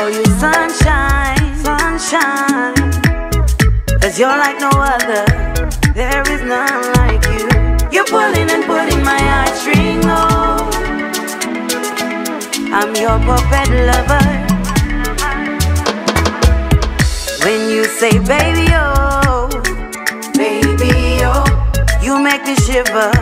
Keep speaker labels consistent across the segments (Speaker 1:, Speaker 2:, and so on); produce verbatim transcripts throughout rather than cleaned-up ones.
Speaker 1: call you sunshine, sunshine. Cause you're like no other, there is none like you. You're pulling and pulling my heartstring, oh. I'm your puppet lover. When you say baby, oh, baby, oh, you make me shiver.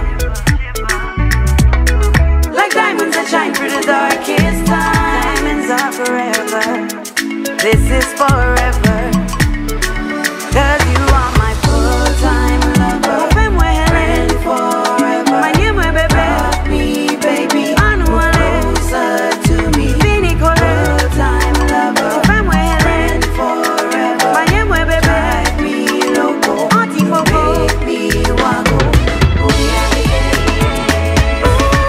Speaker 1: Like diamonds that shine through the darkest time. Diamonds are forever. This is forever. Cause you are my full-time lover. Friend forever. My new baby. Love me, baby. Closer to me. Full-time lover. Friend forever. My new baby. Drive me loco. Make me waggle. Oh yeah, yeah, yeah.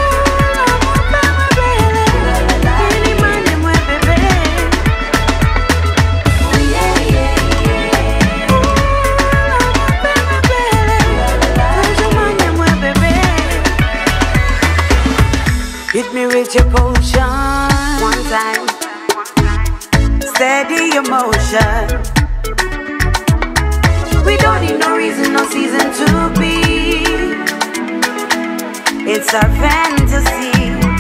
Speaker 1: Hit me with your potion one time. Steady your motion. We don't need no reason, no season to be. It's our fantasy.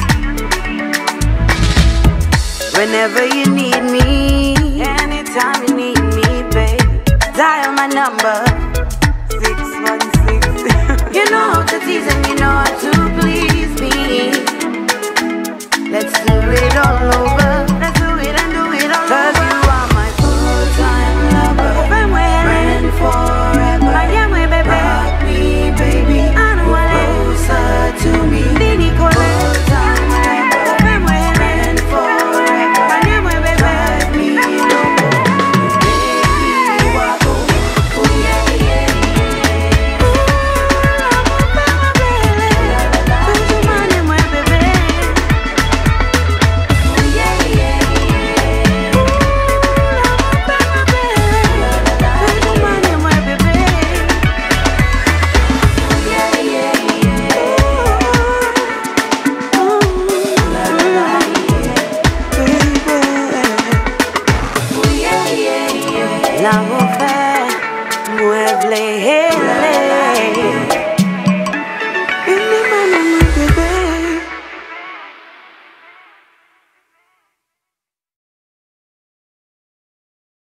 Speaker 1: Whenever you need me, anytime you need me, babe, dial my number six one six. You know how to tease and you know how to